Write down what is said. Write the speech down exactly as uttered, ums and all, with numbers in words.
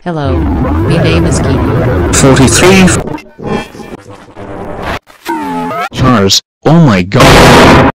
Hello. Me name is Kiki. forty-three. Charles, oh my god.